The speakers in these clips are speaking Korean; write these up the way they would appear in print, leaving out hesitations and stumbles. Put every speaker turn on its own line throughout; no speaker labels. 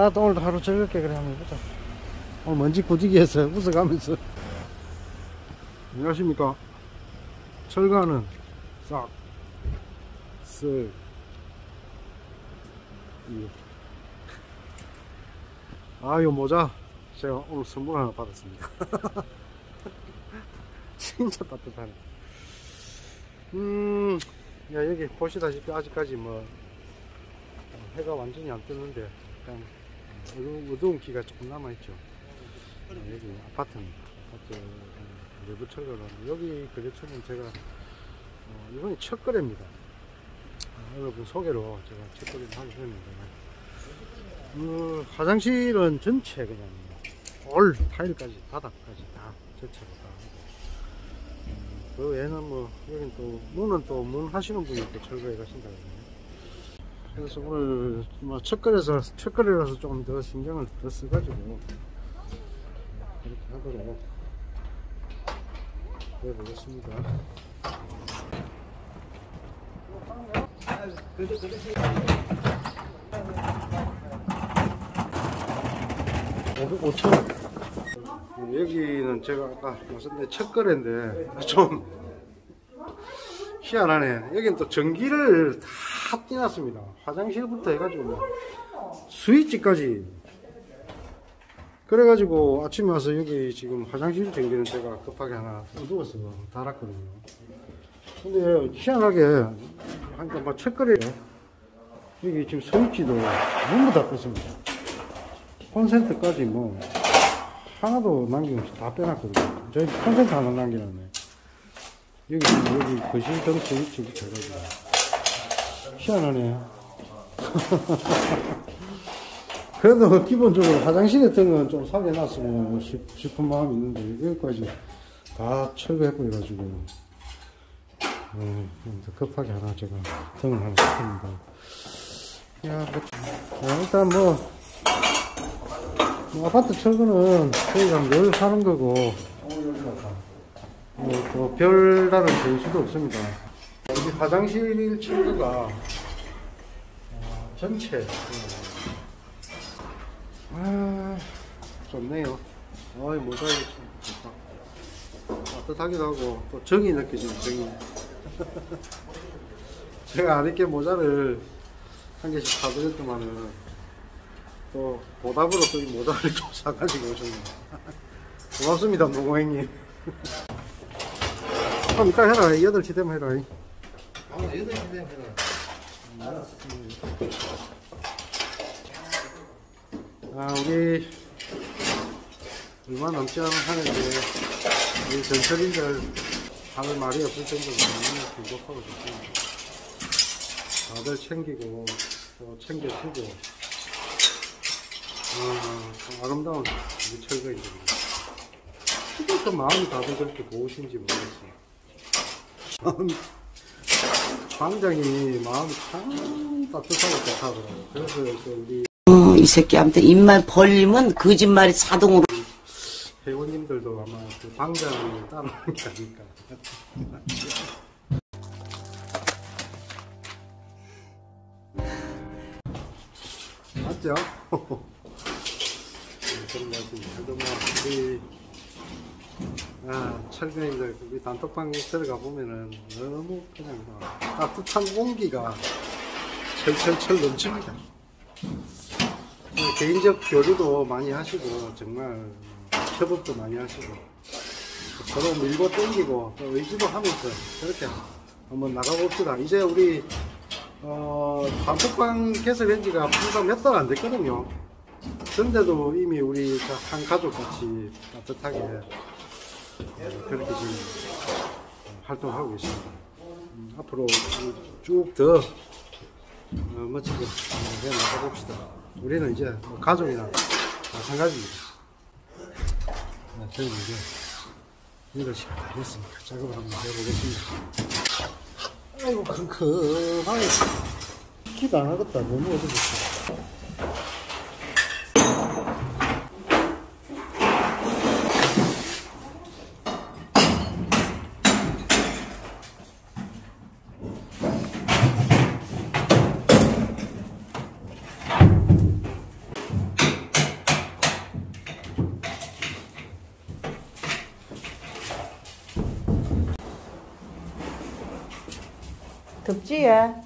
또 오늘도 하루 즐겁게 그래 한번 해보자. 오늘 먼지 꾸지기 해서 웃어가면서. 안녕하십니까. 철가는 싹, 쓱, 요 모자 제가 오늘 선물 하나 받았습니다. 진짜 따뜻하네. 야, 여기 보시다시피 아직까지 뭐 해가 완전히 안 뜨는데 약간 어두운 기가 조금 남아있죠. 여기 아파트입니다. 아파트 내부 철거를 하는데, 여기 거래처는 제가 이번이 첫 거래입니다. 여러분 소개로 제가 첫 거래를 하게 됐는데, 화장실은 전체 그냥 올 타일까지 바닥까지 다 전체로 다 하고, 그 외에는 뭐 여긴 또 문은 또 문 하시는 분이 또 철거해 가신다 그러네요. 그래서 오늘 뭐 첫 거래라서 조금 더 신경을 더 써가지고 이렇게 하도록 해보겠습니다. 5,000원. 여기는 제가 아까 말씀드린 첫 거래인데 좀 희한하네. 여긴 또 전기를 다 띄놨습니다. 화장실부터 해가지고 뭐 스위치까지. 그래가지고 아침에 와서 여기 지금 화장실 전기는 제가 급하게 하나 어두워서 달았거든요. 근데 희한하게 하니까 막 첫거래에 여기 지금 스위치도 전부 다 껐습니다. 콘센트까지 뭐 하나도 남김없이 다 빼놨거든요. 저희 콘센트 하나 남겨놨네. 여기 거실 등 스위치부터 해가지고 희한하네. 그래도 기본적으로 화장실에 등은 좀 살려놨으면 싶은 마음이 있는데 여기까지 다 철거해버려가지고 급하게 하나 제가 등을 하나 샀습니다. 야, 일단 뭐 아파트 철거는 저희가 늘 하는 거고 뭐 별다른 변수도 없습니다. 여기 화장실 철거가 전체 좋네요. 모자이크 참 좋다. 따뜻하기도 하고 또 정이 느껴지는 정이. 제가 아랫게 모자를 한 개씩 사드렸더만은 또 보답으로 또 이 모자를 좀 사가지고 오셨네요. 고맙습니다, 노고행님. 그럼 이따 해라. 8시 되면 해라.
8시 되면 해라.
우리 얼마 남지 않은 한해인데 우리 전철인들 할 말이 없을 정도로 너무 행복하고 좋습니다. 다들 챙기고 또 챙겨주고 아름다운 우리 철거인들입니다. 어떻게 마음이 다들 그렇게 고우신지 모르겠어요. 광장이 마음이 참 따뜻하고 좋다더라고요. 그래서 우리
이 새끼한테 입만 벌리면 거짓말이 자동으로.
회원님들도 아마 그 광장을 따르는 게 아닐까. 맞죠? 그런 것 같습니다. 그래도 뭐 우리 철거인들 우리 단톡방 들어가 보면은 너무 그냥 따뜻한 온기가 철철철 넘칩니다. 개인적 교류도 많이 하시고 정말 협업도 많이 하시고 서로 밀고 땡기고 또 의지도 하면서 그렇게 한번 나가봅시다. 이제 우리 단톡방 개설한 지가 불과 몇 달 안 됐거든요. 그런데도 이미 우리 한 가족같이 따뜻하게 그렇게 지금 활동하고 계십니다. 앞으로 쭉 더 멋지게 해 나가봅시다. 우리는 이제 뭐 가족이나 마찬가지입니다. 저희는 이제 8시간 다 됐으니까 작업을 한번 해보겠습니다. 아이고 큼큼하게 기도 안 하겠다. 너무 어두웠어.
덥지? 예?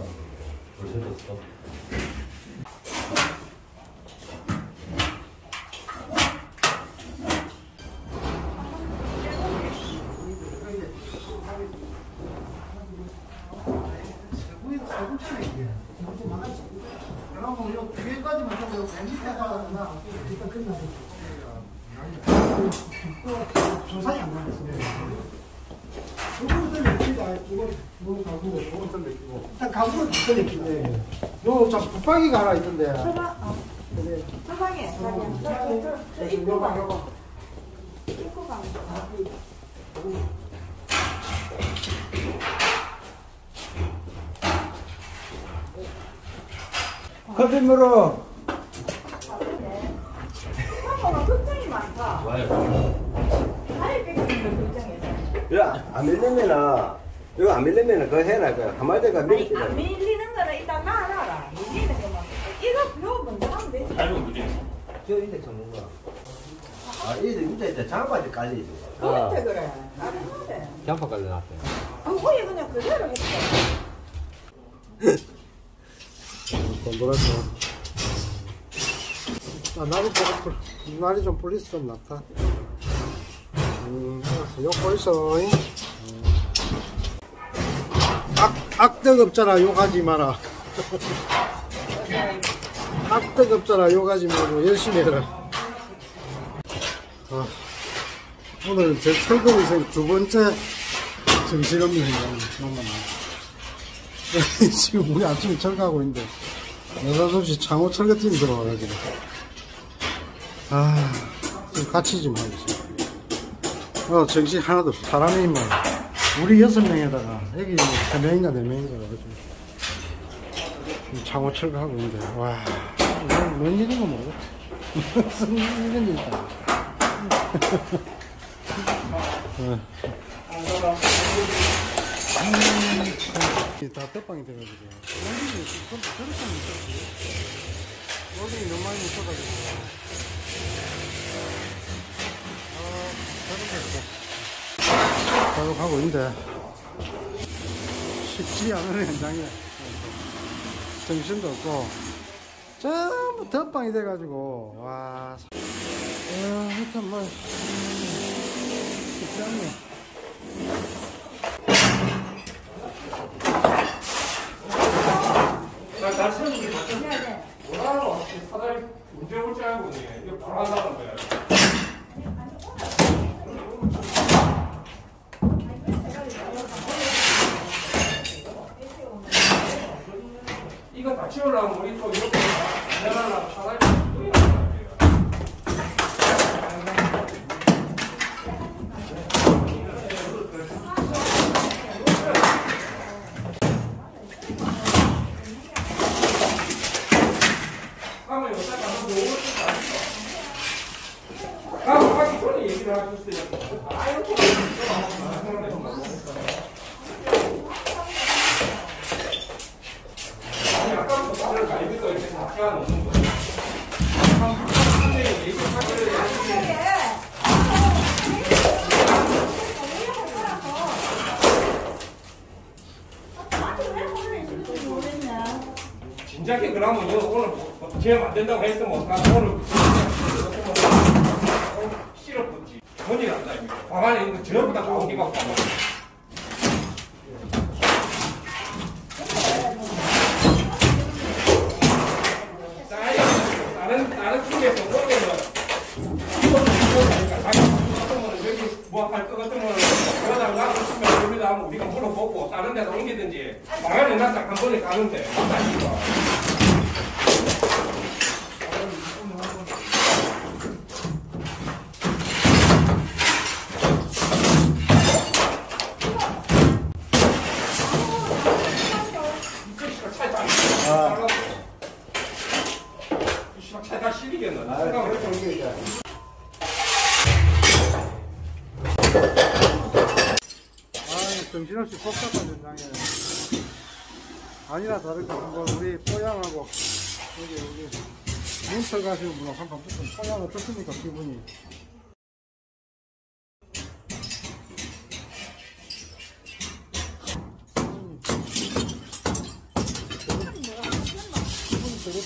그러면 요 뒤에까지만 하고 밑에다가 일단 끝나고 조사이 안 나왔어요. 요거부터 냅니다. 이거 가구고, 요거부터 냅기고. 일단 가구는 부터 냅기네. 요, 저 붙박이가 하나 있던데.
서방에
입고 가.
입고 가.
커피 물어.
서방은 걱정이 많다. 아예 뺏기는 걱정이야.
야, 안 밀리면은, 이거 안 밀리면은 그거 해라. 그 한마디가 밀릴
안 밀리는 거는 일단 놔놔라. 밀리는 것만. 이거 요 먼저 하면 되지.
저 인덱 전문가. 아, 이들 밑에 있다. 장바지 깔리지.
그렇대 그래. 나는데.
장바 깔려놨대.
그거에 그냥 그대로 했어.
동그랗죠. 아, 날이 좀 불리스 좀 낫다. 욕 있어. 악덕 없잖아. 욕하지 마라. 악덕 없잖아. 욕하지 말고 열심히 해라. 아, 오늘 제 철거 인생 두 번째 정신없는 행동을 지금 우리 아침에 철거하고 있는데 여사없이 창호 철거팀이 들어와가지고 아, 좀 같이 좀 하겠어. 정신 하나도 없어. 사람이 뭐 우리 6명에다가 애기 3명인가 4명인가 가지고 창호 철거하고 있는데 와, 이건 뭔 일인가 모르겠어. 무슨 일인가. 다 떼빵이 돼가지고 로딩이 너무 많이 묻혀가지고 계속 하고 있는데 쉽지 않은 현장에 정신도 없고 전부 덧방이 돼가지고 와, 하여튼 뭐 쉽지 않네.
뭐라고 사장님 문제 올줄 알고 이거 불안하다는 거야. 이거 다 치우려면 우리 또 이렇게 내려놔 사장님 또 이렇게 진작에 그러면 오늘 제가 만든다고 했으면 오늘 싫었지. 돈이 난다. 방 안에 있는 거 전부 다 가오기가 없다. 다른 팀에서 오면은 여기 뭐 할 것 같으면 그러다가 나도 치면 여기다 하면 우리가 물어보고 다른 데서 옮기든지 방 안에 놨다 한 번에 가는데 차가 실리겠나?
정신없이 복잡한 현장에 아니나 다를까 한번 우리 뽀양하고 여기 문터 가시는 분하고 한번 붙은 뽀양 어떻습니까 기분이?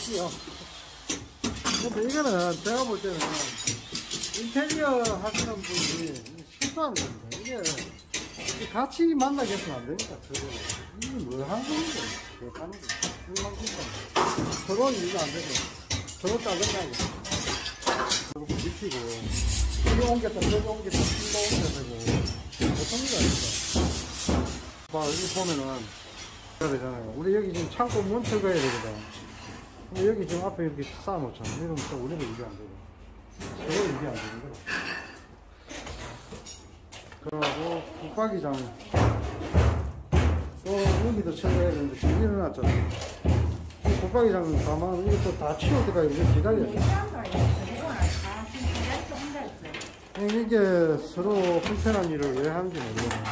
있지요. 근데 이거는 제가 볼 때는 인테리어 하시는 분이 실수하는 겁니다. 이게 같이 만나게 해서는 안 되니까, 이게 뭐 하는 건데, 왜 하는 거야. 서로 이해가 안 되고, 서로 짜증나고, 서로 부딪히고, 이리 옮겼다, 저기 옮겼다, 이리 옮겨야 되고, 어떤 게 아닙니다. 봐, 여기 보면은, 해야 되잖아요. 우리 여기 지금 창고 문 철거해야 되거든. 근데 여기 지금 앞에 이렇게 쌓아놓잖아. 이러면 또 우리는 이게 안 되고, 서로 이게 안 되는 거야. 그러고 붙박이장 또 여기도 철거해야 되는데 지금 일어났잖아. 붙박이장은 가만 이것도 다 치울 때까지 우리 기다려야 돼. 이게 서로 불편한 일을 왜 하는지 모르겠네.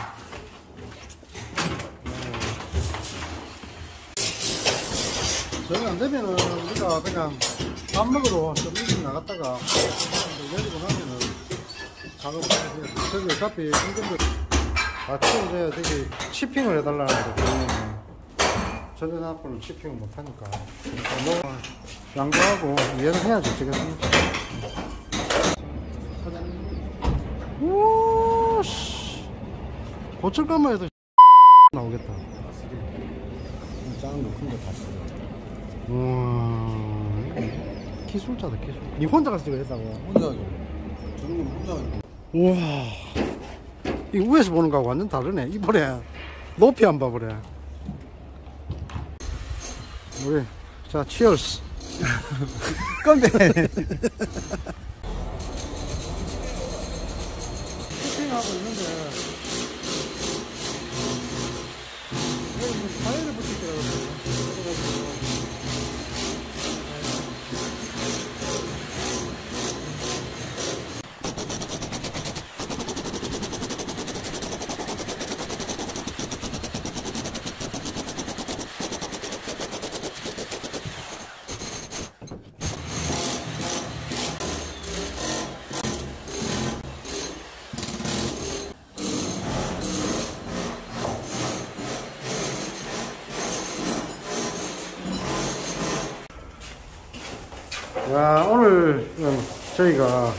저희 안 되면은 우리가 그냥 밥 먹으러 좀 일찍 나갔다가 내리고 나면은 작업을 해야 돼. 저기 어차피 임금들 다 치워줘야 되게 치핑을 해달라는 거거든. 저녁하고는 치핑을 못하니까 뭐 양보하고 이해를 해야지 되겠습니까? 우씨 고철가마 해도 나오겠다.
작은 거 큰 거 다 써.
우와 기술자다 기술. 니 혼자 가서 이거 했다고?
혼자 하고. 저는 혼자 하고.
우와 이 위에서 보는 거하고 완전 다르네. 이번에 높이 안 봐버려. 우리 자 치얼스
건데.
쇼핑하고 있는데 여기 무슨 타일을 붙이더라고요. 야, 오늘 저희가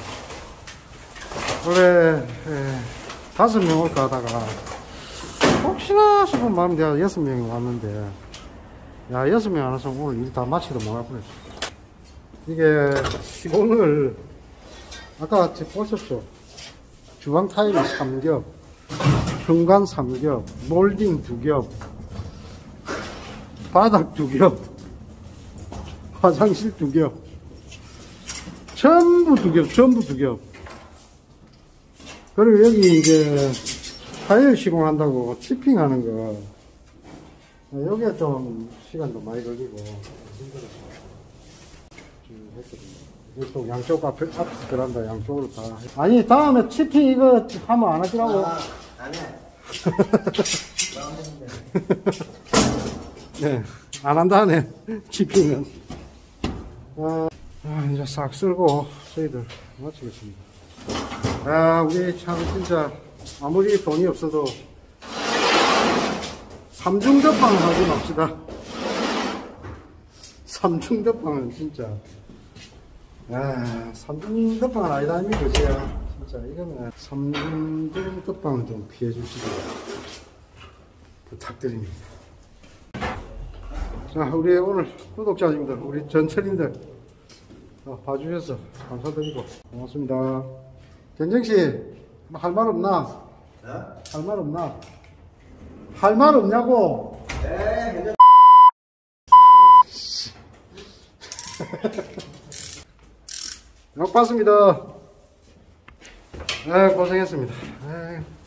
원래 5명 올까 하다가 혹시나 싶은 마음에 내가 6명이 왔는데 야 6명 안 와서 오늘 일 다 마치도 못할 뻔했어. 이게 오늘 아까 보셨죠? 주방 타일 3겹, 현관 3겹, 몰딩 2겹, 바닥 2겹, 화장실 2겹, 전부 2겹, 전부 2겹. 그리고 여기 이제 타일 시공한다고 치핑하는 거, 여기에 좀 시간도 많이 걸리고 힘들어서 좀 했거든요. 이게 또 양쪽 앞에 들어간다, 양쪽으로 다. 아니, 다음에 치핑 이거 하면 안 하시라고?
안 해.
네, 안 한다네, 치핑은. 이제 싹 쓸고 저희들 마치겠습니다. 우리 참 진짜 아무리 돈이 없어도 삼중접방을 하지 맙시다. 삼중접방은 진짜 삼중접방은 아니다 아닙니까? 진짜 이거는 삼중접방은 좀 피해 주시기 부탁드립니다. 자, 우리 오늘 구독자님들, 우리 전철인들 봐주셔서 감사드리고 고맙습니다. 견정씨, 할 말 없나?
네?
할 말 없나? 할 말 없냐고?
네,
욕 받습니다. 고생했습니다.